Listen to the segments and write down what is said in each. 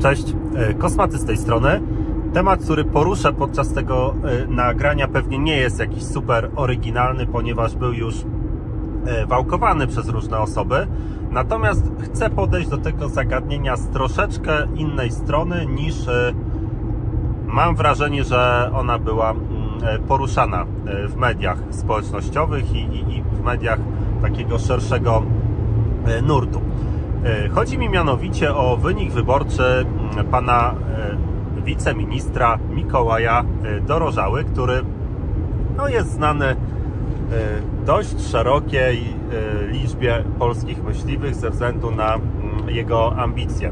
Cześć, Kosmaty z tej strony. Temat, który poruszę podczas tego nagrania, pewnie nie jest jakiś super oryginalny, ponieważ był już wałkowany przez różne osoby. Natomiast chcę podejść do tego zagadnienia z troszeczkę innej strony niż mam wrażenie, że ona była poruszana w mediach społecznościowych i w mediach takiego szerszego nurtu. Chodzi mi mianowicie o wynik wyborczy pana wiceministra Mikołaja Dorożały, który jest znany dość szerokiej liczbie polskich myśliwych ze względu na jego ambicje,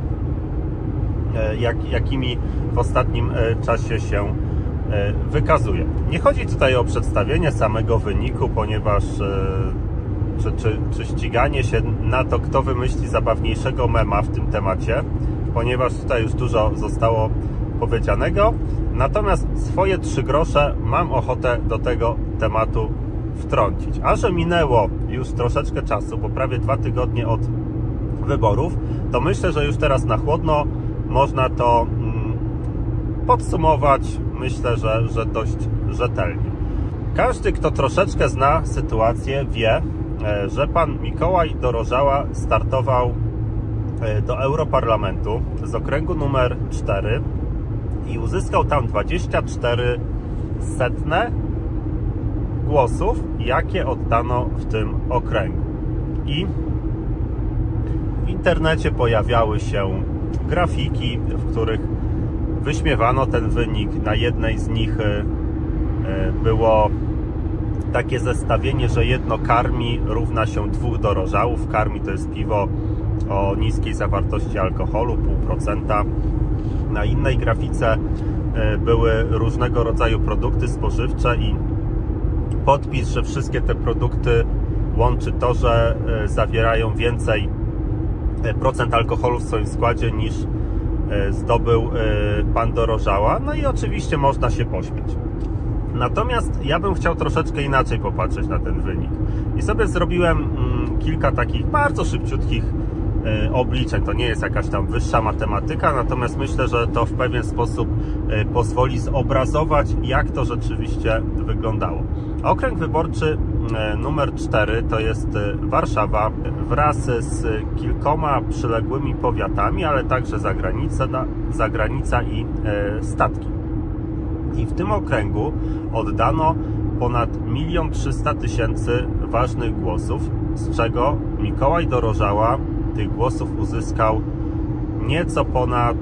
jakimi w ostatnim czasie się wykazuje. Nie chodzi tutaj o przedstawienie samego wyniku, ponieważ czy ściganie się na to, kto wymyśli zabawniejszego mema w tym temacie, ponieważ tutaj już dużo zostało powiedzianego. Natomiast swoje 3 grosze mam ochotę do tego tematu wtrącić. A że minęło już troszeczkę czasu, bo prawie 2 tygodnie od wyborów, to myślę, że już teraz na chłodno można to podsumować, myślę, że dość rzetelnie. Każdy, kto troszeczkę zna sytuację, wie, że pan Mikołaj Dorożała startował do Europarlamentu z okręgu numer 4 i uzyskał tam 24 setne głosów, jakie oddano w tym okręgu. I w internecie pojawiały się grafiki, w których wyśmiewano ten wynik. Na jednej z nich było takie zestawienie, że jedno karmi równa się 2 dorożałów. Karmi to jest piwo o niskiej zawartości alkoholu, 0,5%. Na innej grafice były różnego rodzaju produkty spożywcze i podpis, że wszystkie te produkty łączy to, że zawierają więcej procent alkoholu w swoim składzie niż zdobył pan Dorożała. No i oczywiście można się pośmiać. Natomiast ja bym chciał troszeczkę inaczej popatrzeć na ten wynik. I sobie zrobiłem kilka takich bardzo szybciutkich obliczeń. To nie jest jakaś tam wyższa matematyka, natomiast myślę, że to w pewien sposób pozwoli zobrazować, jak to rzeczywiście wyglądało. Okręg wyborczy numer 4 to jest Warszawa wraz z kilkoma przyległymi powiatami, ale także zagranica i statki. I w tym okręgu oddano ponad 1 300 000 ważnych głosów, z czego Mikołaj Dorożała tych głosów uzyskał nieco ponad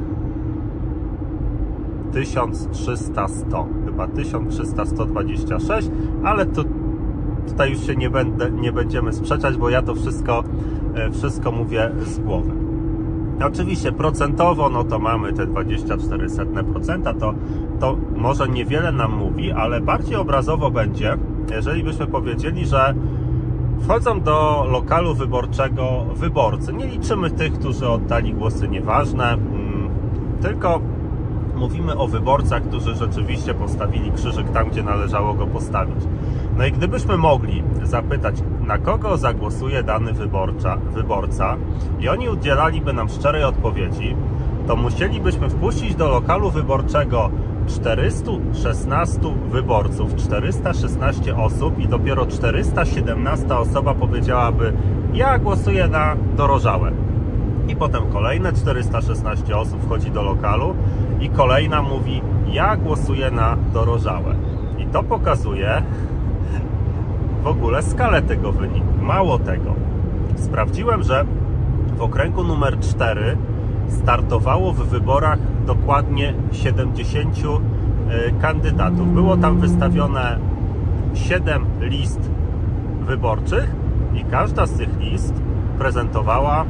1300, chyba 1326, ale tutaj już się nie będziemy sprzeczać, bo ja to wszystko mówię z głowy. Oczywiście procentowo, no to mamy te 24%, to może niewiele nam mówi, ale bardziej obrazowo będzie, jeżeli byśmy powiedzieli, że wchodzą do lokalu wyborczego wyborcy. Nie liczymy tych, którzy oddali głosy nieważne, tylko mówimy o wyborcach, którzy rzeczywiście postawili krzyżyk tam, gdzie należało go postawić. No i gdybyśmy mogli zapytać, na kogo zagłosuje dany wyborca i oni udzielaliby nam szczerej odpowiedzi, to musielibyśmy wpuścić do lokalu wyborczego 416 wyborców, 416 osób i dopiero 417 osoba powiedziałaby: ja głosuję na Dorożałę. I potem kolejne 416 osób wchodzi do lokalu i kolejna mówi: ja głosuję na Dorożałę. I to pokazuje w ogóle skalę tego wyniku. Mało tego, sprawdziłem, że w okręgu numer 4 startowało w wyborach dokładnie 70 kandydatów. Było tam wystawione 7 list wyborczych i każda z tych list prezentowała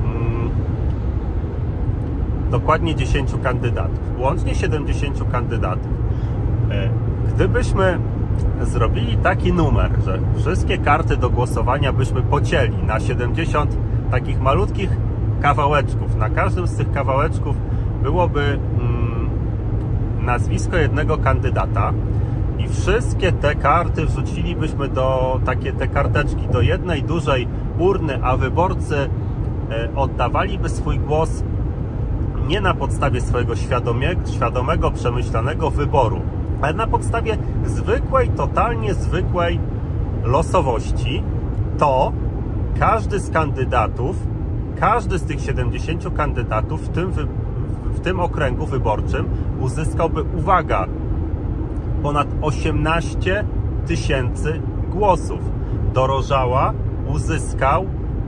dokładnie 10 kandydatów. Łącznie 70 kandydatów. Gdybyśmy zrobili taki numer, że wszystkie karty do głosowania byśmy pocięli na 70 takich malutkich kawałeczków, na każdym z tych kawałeczków byłoby nazwisko jednego kandydata i wszystkie te karty wrzucilibyśmy do te karteczki do jednej dużej urny, a wyborcy oddawaliby swój głos nie na podstawie swojego świadomego, przemyślanego wyboru, ale na podstawie zwykłej, totalnie zwykłej losowości, to każdy z kandydatów, każdy z tych 70 kandydatów w tym okręgu wyborczym uzyskałby, uwaga, ponad 18 000 głosów. Dorożała uzyskał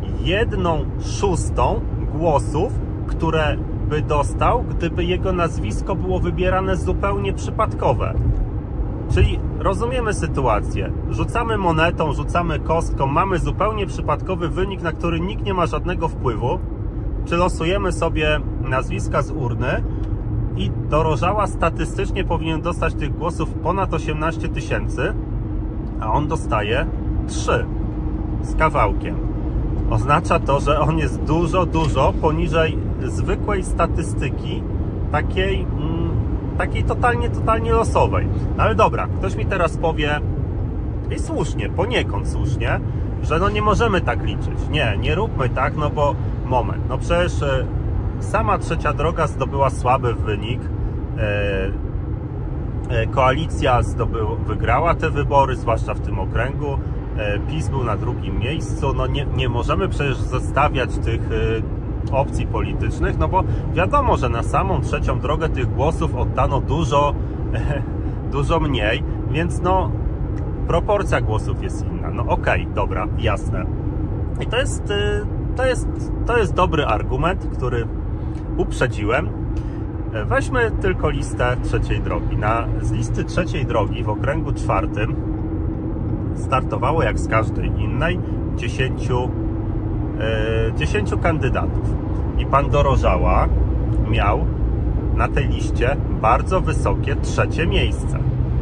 1/6 głosów, które by dostał, gdyby jego nazwisko było wybierane zupełnie przypadkowe. Czyli rozumiemy sytuację. Rzucamy monetą, rzucamy kostką, mamy zupełnie przypadkowy wynik, na który nikt nie ma żadnego wpływu. Przylosujemy sobie nazwiska z urny i Dorożała statystycznie powinien dostać tych głosów ponad 18 000, a on dostaje 3 z kawałkiem. Oznacza to, że on jest dużo, dużo poniżej zwykłej statystyki, takiej totalnie losowej. No ale dobra, ktoś mi teraz powie, i słusznie, poniekąd słusznie, że no nie możemy tak liczyć. Nie róbmy tak, no bo moment, no przecież sama Trzecia Droga zdobyła słaby wynik, koalicja wygrała te wybory, zwłaszcza w tym okręgu, PiS był na drugim miejscu, no nie możemy przecież zestawiać tych opcji politycznych, no bo wiadomo, że na samą Trzecią Drogę tych głosów oddano dużo mniej, więc no proporcja głosów jest inna. No okej, dobra, jasne. I to jest dobry argument, który uprzedziłem. Weźmy tylko listę Trzeciej Drogi. Z listy Trzeciej Drogi w okręgu 4 startowało, jak z każdej innej, 10 kandydatów. I pan Dorożała miał na tej liście bardzo wysokie 3. miejsce.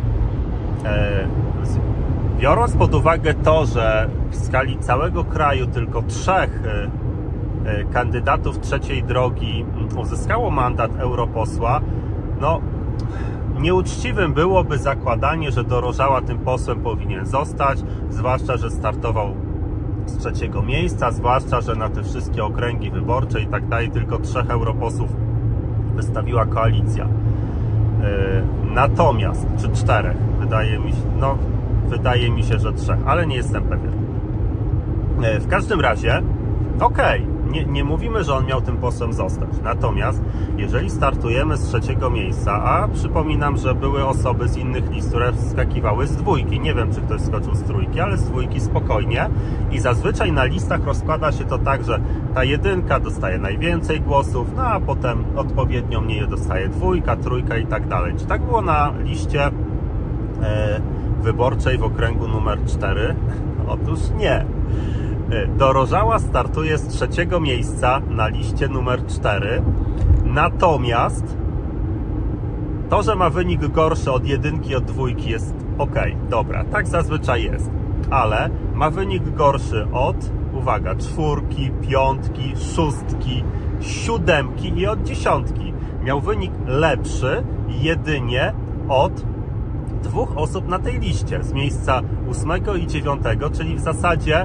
Biorąc pod uwagę to, że w skali całego kraju tylko 3 kandydatów Trzeciej Drogi uzyskało mandat europosła, no nieuczciwym byłoby zakładanie, że Dorożała tym posłem powinien zostać, zwłaszcza, że startował z 3. miejsca, zwłaszcza, że na te wszystkie okręgi wyborcze i tak dalej tylko 3 europosłów wystawiła koalicja. Natomiast, czy 4, wydaje mi się, że 3, ale nie jestem pewien. W każdym razie, okej, nie mówimy, że on miał tym posłem zostać. Natomiast, jeżeli startujemy z 3. miejsca, a przypominam, że były osoby z innych list, które wskakiwały z 2. Nie wiem, czy ktoś skoczył z 3, ale z 2 spokojnie. I zazwyczaj na listach rozkłada się to tak, że ta 1 dostaje najwięcej głosów, no a potem odpowiednio mniej dostaje 2, 3 i tak dalej. Czy tak było na liście wyborczej w okręgu numer 4? Otóż nie. Dorożała startuje z 3. miejsca na liście numer 4, natomiast to, że ma wynik gorszy od 1 i od 2 jest ok, dobra, tak zazwyczaj jest, ale ma wynik gorszy od, uwaga, 4, 5, 6, 7 i od 10. Miał wynik lepszy jedynie od 2 osób na tej liście, z miejsca 8 i 9, czyli w zasadzie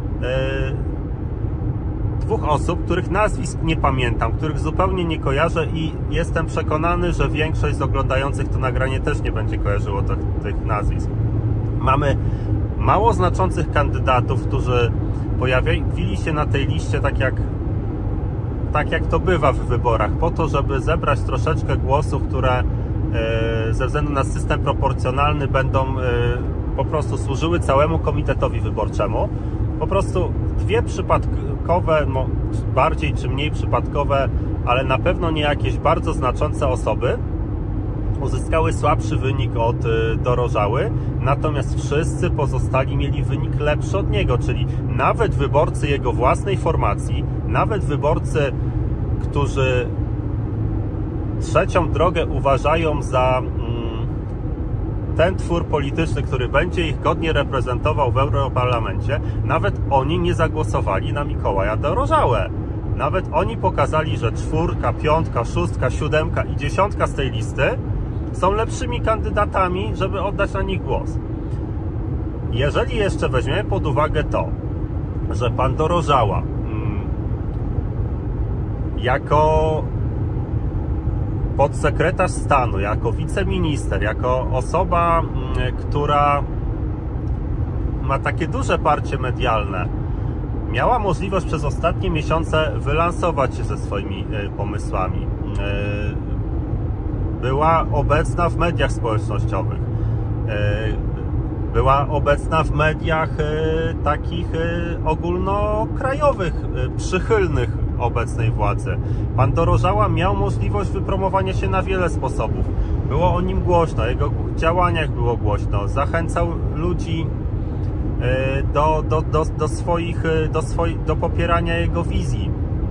2 osób, których nazwisk nie pamiętam, których zupełnie nie kojarzę i jestem przekonany, że większość z oglądających to nagranie też nie będzie kojarzyło tych nazwisk. Mamy mało znaczących kandydatów, którzy pojawili się na tej liście tak jak to bywa w wyborach, po to, żeby zebrać troszeczkę głosów, które ze względu na system proporcjonalny będą po prostu służyły całemu komitetowi wyborczemu. Po prostu 2 przypadkowe, no, bardziej czy mniej przypadkowe, ale na pewno nie jakieś bardzo znaczące osoby uzyskały słabszy wynik od Dorożały, natomiast wszyscy pozostali mieli wynik lepszy od niego, czyli nawet wyborcy jego własnej formacji, nawet wyborcy, którzy Trzecią Drogę uważają za ten twór polityczny, który będzie ich godnie reprezentował w Europarlamencie, nawet oni nie zagłosowali na Mikołaja Dorożałę. Nawet oni pokazali, że 4, 5, 6, 7 i 10 z tej listy są lepszymi kandydatami, żeby oddać na nich głos. Jeżeli jeszcze weźmiemy pod uwagę to, że pan Dorożała jako podsekretarz stanu, jako wiceminister, jako osoba, która ma takie duże parcie medialne, miała możliwość przez ostatnie miesiące wylansować się ze swoimi pomysłami. Była obecna w mediach społecznościowych. Była obecna w mediach takich ogólnokrajowych, przychylnych obecnej władzy. Pan Dorożała miał możliwość wypromowania się na wiele sposobów. Było o nim głośno, o jego działaniach było głośno. Zachęcał ludzi do popierania jego wizji.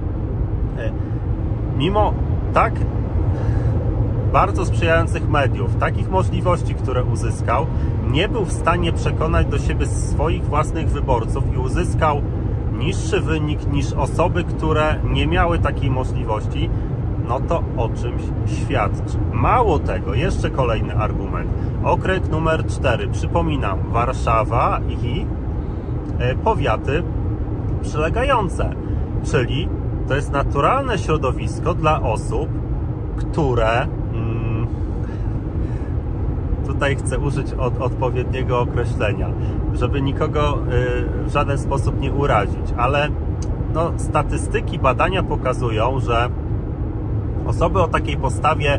Mimo tak bardzo sprzyjających mediów, takich możliwości, które uzyskał, nie był w stanie przekonać do siebie swoich własnych wyborców i uzyskał niższy wynik niż osoby, które nie miały takiej możliwości. No to o czymś świadczy. Mało tego, jeszcze kolejny argument. Okręg numer 4, przypominam, Warszawa i powiaty przylegające, czyli to jest naturalne środowisko dla osób, które tutaj chcę użyć odpowiedniego określenia, żeby nikogo w żaden sposób nie urazić, ale no, statystyki, badania pokazują, że osoby o takiej postawie,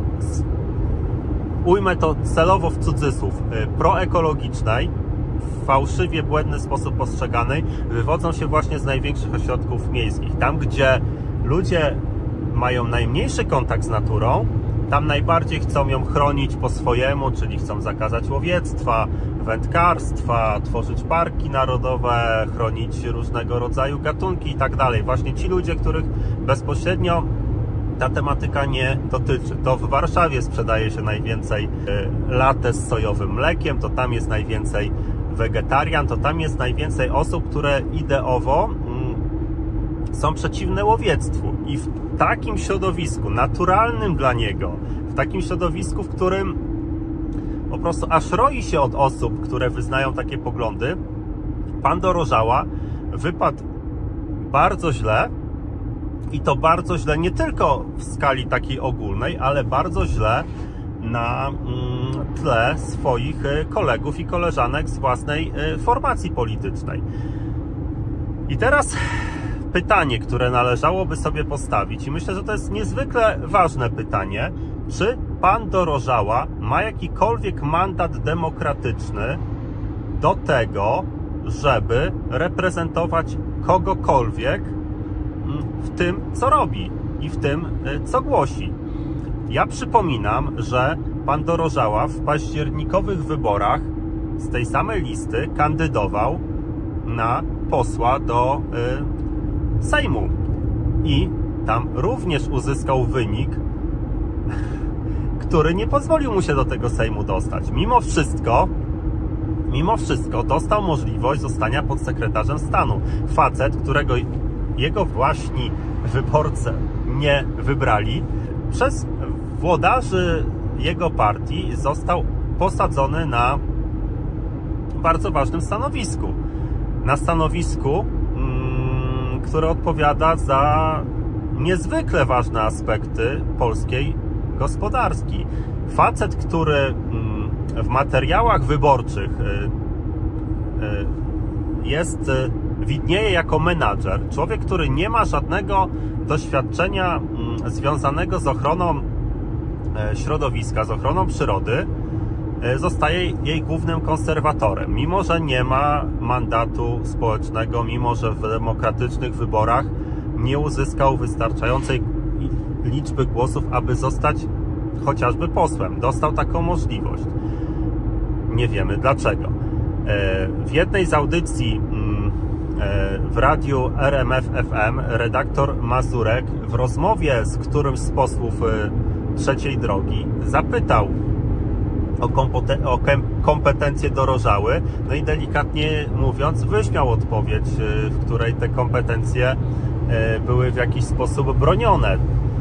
ujmę to celowo w cudzysłów, proekologicznej, w fałszywie błędny sposób postrzeganej, wywodzą się właśnie z największych ośrodków miejskich. Tam, gdzie ludzie mają najmniejszy kontakt z naturą, tam najbardziej chcą ją chronić po swojemu, czyli chcą zakazać łowiectwa, wędkarstwa, tworzyć parki narodowe, chronić różnego rodzaju gatunki i tak dalej. Właśnie ci ludzie, których bezpośrednio ta tematyka nie dotyczy. To w Warszawie sprzedaje się najwięcej latte z sojowym mlekiem, to tam jest najwięcej wegetarian, to tam jest najwięcej osób, które ideowo są przeciwne łowiectwu. I w takim środowisku, naturalnym dla niego, w takim środowisku, w którym po prostu aż roi się od osób, które wyznają takie poglądy, pan Dorożała wypadł bardzo źle. I to bardzo źle nie tylko w skali takiej ogólnej, ale bardzo źle na tle swoich kolegów i koleżanek z własnej formacji politycznej. I teraz pytanie, które należałoby sobie postawić, i myślę, że to jest niezwykle ważne pytanie, czy pan Dorożała ma jakikolwiek mandat demokratyczny do tego, żeby reprezentować kogokolwiek w tym, co robi i w tym, co głosi. Ja przypominam, że pan Dorożała w październikowych wyborach z tej samej listy kandydował na posła do Sejmu i tam również uzyskał wynik, który nie pozwolił mu się do tego Sejmu dostać. Mimo wszystko dostał możliwość zostania podsekretarzem stanu. Facet, którego jego właśnie wyborcy nie wybrali, przez włodarzy jego partii został posadzony na bardzo ważnym stanowisku. Na stanowisku, które odpowiada za niezwykle ważne aspekty polskiej gospodarki. Facet, który w materiałach wyborczych widnieje jako menadżer, człowiek, który nie ma żadnego doświadczenia związanego z ochroną środowiska, z ochroną przyrody, zostaje jej głównym konserwatorem. Mimo że nie ma mandatu społecznego, mimo że w demokratycznych wyborach nie uzyskał wystarczającej liczby głosów, aby zostać chociażby posłem. Dostał taką możliwość. Nie wiemy dlaczego. W jednej z audycji w radiu RMF FM redaktor Mazurek w rozmowie z którymś z posłów Trzeciej Drogi zapytał o kompetencje Dorożały, no i delikatnie mówiąc wyśmiał odpowiedź, w której te kompetencje były w jakiś sposób bronione.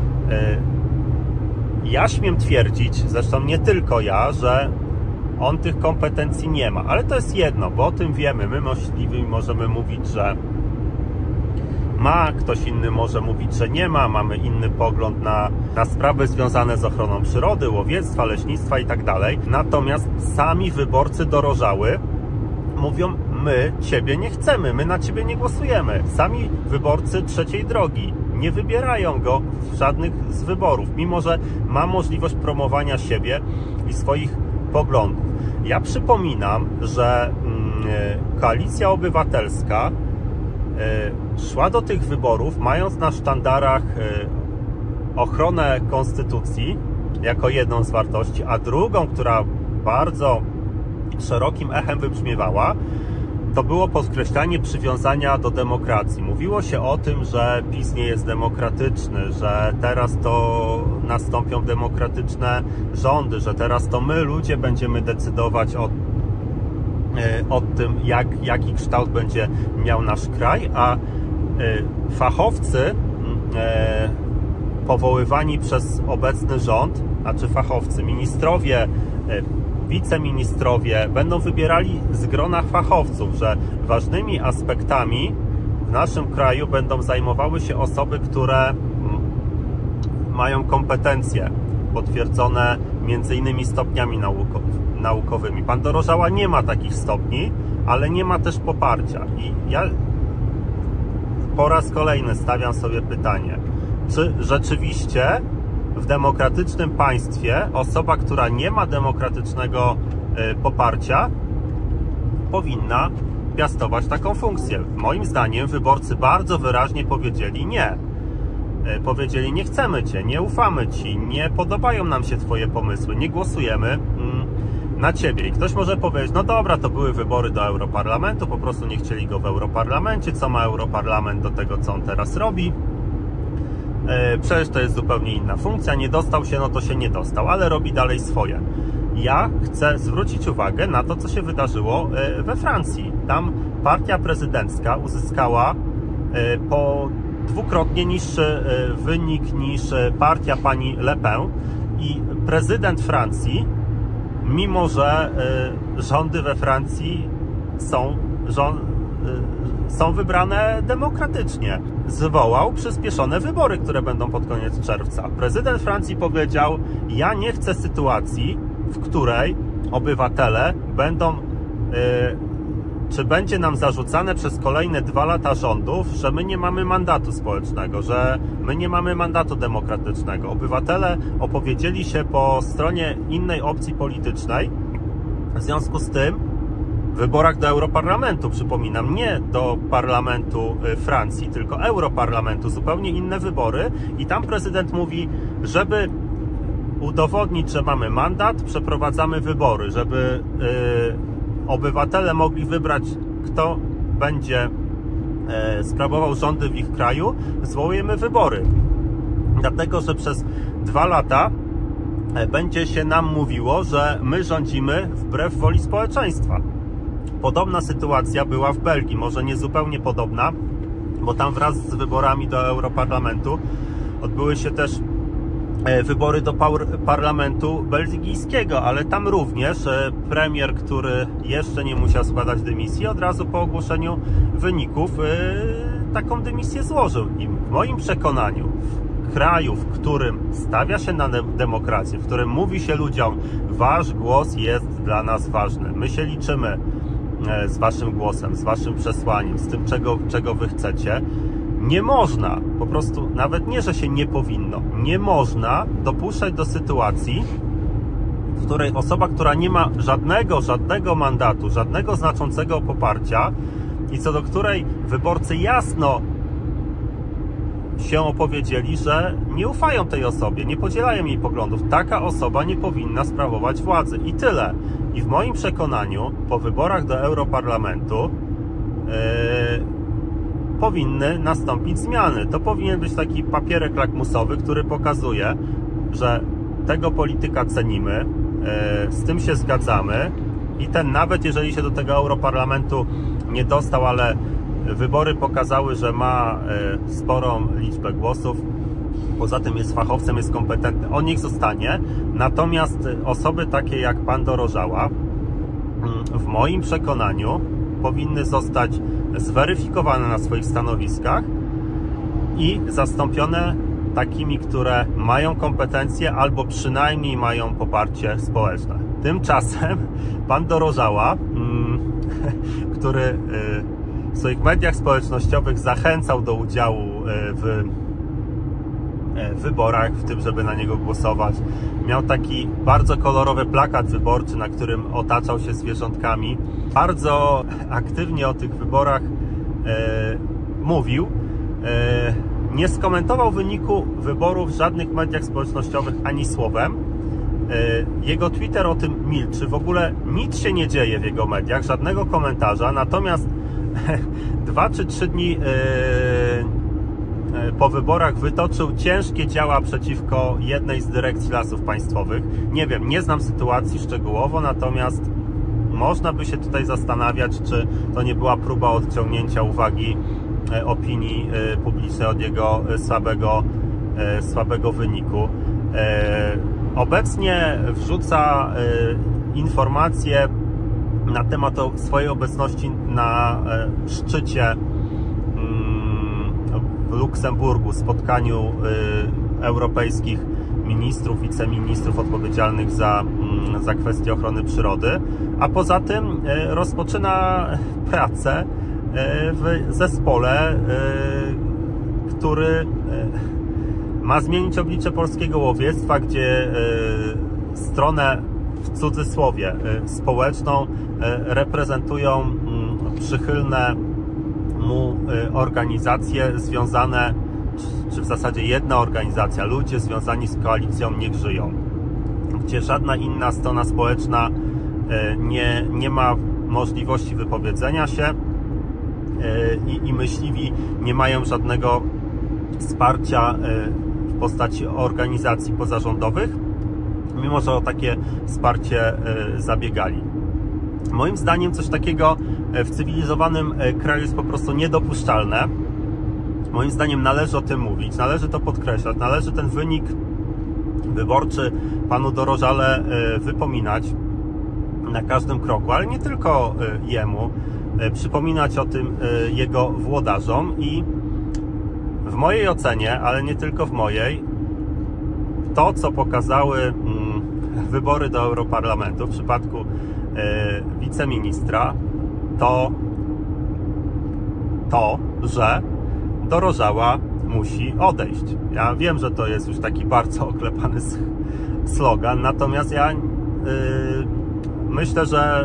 Ja śmiem twierdzić, zresztą nie tylko ja, że on tych kompetencji nie ma, ale to jest jedno, bo o tym wiemy. My myśliwi możemy mówić, że ma, ktoś inny może mówić, że nie ma, mamy inny pogląd na sprawy związane z ochroną przyrody, łowiectwa, leśnictwa i tak dalej. Natomiast sami wyborcy Dorożały mówią, my Ciebie nie chcemy, my na Ciebie nie głosujemy. Sami wyborcy Trzeciej Drogi nie wybierają go w żadnych z wyborów, mimo że ma możliwość promowania siebie i swoich poglądów. Ja przypominam, że Koalicja Obywatelska szła do tych wyborów, mając na sztandarach ochronę konstytucji jako jedną z wartości, a drugą, która bardzo szerokim echem wybrzmiewała, to było podkreślanie przywiązania do demokracji. Mówiło się o tym, że PiS nie jest demokratyczny, że teraz to nastąpią demokratyczne rządy, że teraz to my, ludzie, będziemy decydować o tym, jaki kształt będzie miał nasz kraj, a fachowcy powoływani przez obecny rząd, znaczy fachowcy, ministrowie, wiceministrowie będą wybierali z grona fachowców, że ważnymi aspektami w naszym kraju będą zajmowały się osoby, które mają kompetencje potwierdzone m.in. stopniami naukowymi. Pan Dorożała nie ma takich stopni, ale nie ma też poparcia. I ja po raz kolejny stawiam sobie pytanie, czy rzeczywiście w demokratycznym państwie osoba, która nie ma demokratycznego poparcia, powinna piastować taką funkcję? Moim zdaniem wyborcy bardzo wyraźnie powiedzieli nie. Powiedzieli, nie chcemy Cię, nie ufamy Ci, nie podobają nam się Twoje pomysły, nie głosujemy na Ciebie. I ktoś może powiedzieć, no dobra, to były wybory do Europarlamentu, po prostu nie chcieli go w Europarlamencie, co ma Europarlament do tego, co on teraz robi? Przecież to jest zupełnie inna funkcja, nie dostał się, no to się nie dostał, ale robi dalej swoje. Ja chcę zwrócić uwagę na to, co się wydarzyło we Francji. Tam partia prezydencka uzyskała po dwukrotnie niższy wynik niż partia pani Le Pen i prezydent Francji, mimo że rządy we Francji są wybrane demokratycznie, zwołał przyspieszone wybory, które będą pod koniec czerwca. Prezydent Francji powiedział, ja nie chcę sytuacji, w której obywatele będą czy będzie nam zarzucane przez kolejne 2 lata rządów, że my nie mamy mandatu społecznego, że my nie mamy mandatu demokratycznego. Obywatele opowiedzieli się po stronie innej opcji politycznej. W związku z tym w wyborach do Europarlamentu, przypominam, nie do parlamentu Francji, tylko Europarlamentu, zupełnie inne wybory i tam prezydent mówi, żeby udowodnić, że mamy mandat, przeprowadzamy wybory, żeby obywatele mogli wybrać, kto będzie sprawował rządy w ich kraju, zwołujemy wybory. Dlatego, że przez 2 lata będzie się nam mówiło, że my rządzimy wbrew woli społeczeństwa. Podobna sytuacja była w Belgii, może nie zupełnie podobna, bo tam wraz z wyborami do Europarlamentu odbyły się też wybory do parlamentu belgijskiego, ale tam również premier, który jeszcze nie musiał składać dymisji, od razu po ogłoszeniu wyników taką dymisję złożył. I w moim przekonaniu w kraju, w którym stawia się na demokrację, w którym mówi się ludziom, wasz głos jest dla nas ważny, my się liczymy z waszym głosem, z waszym przesłaniem, z tym, czego wy chcecie, nie można, po prostu, nawet nie, że się nie powinno, nie można dopuszczać do sytuacji, w której osoba, która nie ma żadnego mandatu, żadnego znaczącego poparcia i co do której wyborcy jasno się opowiedzieli, że nie ufają tej osobie, nie podzielają jej poglądów. Taka osoba nie powinna sprawować władzy. I tyle. I w moim przekonaniu po wyborach do Europarlamentu powinny nastąpić zmiany. To powinien być taki papierek lakmusowy, który pokazuje, że tego polityka cenimy, z tym się zgadzamy i ten, nawet jeżeli się do tego Europarlamentu nie dostał, ale wybory pokazały, że ma sporą liczbę głosów, poza tym jest fachowcem, jest kompetentny, on niech zostanie. Natomiast osoby takie jak pan Dorożała, w moim przekonaniu, powinny zostać zweryfikowane na swoich stanowiskach i zastąpione takimi, które mają kompetencje albo przynajmniej mają poparcie społeczne. Tymczasem pan Dorożała, który w swoich mediach społecznościowych zachęcał do udziału w wyborach, w tym, żeby na niego głosować. Miał taki bardzo kolorowy plakat wyborczy, na którym otaczał się zwierzątkami. Bardzo aktywnie o tych wyborach mówił. Nie skomentował wyniku wyborów w żadnych mediach społecznościowych ani słowem. Jego Twitter o tym milczy. W ogóle nic się nie dzieje w jego mediach, żadnego komentarza. Natomiast 2 czy 3 dni po wyborach wytoczył ciężkie działa przeciwko jednej z dyrekcji Lasów Państwowych. Nie wiem, nie znam sytuacji szczegółowo, natomiast można by się tutaj zastanawiać, czy to nie była próba odciągnięcia uwagi opinii publicznej od jego słabego wyniku. Obecnie wrzuca informacje na temat swojej obecności na szczycie w Luksemburgu, spotkaniu europejskich ministrów, wiceministrów odpowiedzialnych za kwestie ochrony przyrody, a poza tym rozpoczyna pracę w zespole, który ma zmienić oblicze polskiego łowiectwa, gdzie stronę, w cudzysłowie, społeczną reprezentują przychylne mu organizacje związane, czy w zasadzie jedna organizacja, ludzie związani z koalicją Niech Żyją, gdzie żadna inna strona społeczna nie ma możliwości wypowiedzenia się i myśliwi nie mają żadnego wsparcia w postaci organizacji pozarządowych, mimo że o takie wsparcie zabiegali. Moim zdaniem coś takiego w cywilizowanym kraju jest po prostu niedopuszczalne. Moim zdaniem należy o tym mówić, należy to podkreślać, należy ten wynik wyborczy panu Dorożale wypominać na każdym kroku, ale nie tylko jemu, przypominać o tym jego włodarzom i w mojej ocenie, ale nie tylko w mojej, to co pokazały wybory do Europarlamentu w przypadku wiceministra, to, że Dorożała musi odejść. Ja wiem, że to jest już taki bardzo oklepany slogan, natomiast ja myślę, że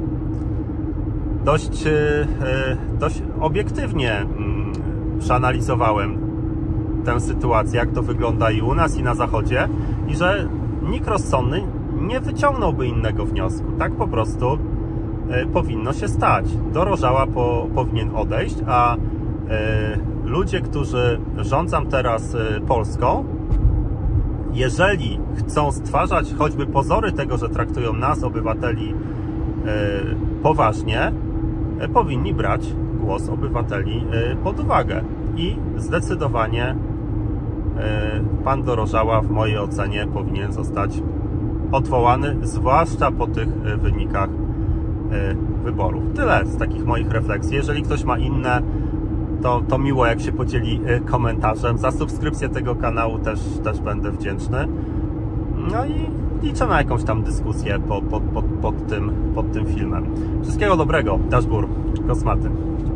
dość obiektywnie przeanalizowałem tę sytuację, jak to wygląda i u nas, i na Zachodzie, i że nikt rozsądny nie wyciągnąłby innego wniosku. Tak po prostu powinno się stać. Dorożała powinien odejść, a ludzie, którzy rządzą teraz Polską, jeżeli chcą stwarzać choćby pozory tego, że traktują nas, obywateli, poważnie, powinni brać głos obywateli pod uwagę. I zdecydowanie pan Dorożała w mojej ocenie powinien zostać odwołany, zwłaszcza po tych wynikach wyborów. Tyle z takich moich refleksji. Jeżeli ktoś ma inne, to miło, jak się podzieli komentarzem. Za subskrypcję tego kanału też będę wdzięczny. No i liczę na jakąś tam dyskusję pod tym filmem. Wszystkiego dobrego. Dashbur Kosmaty.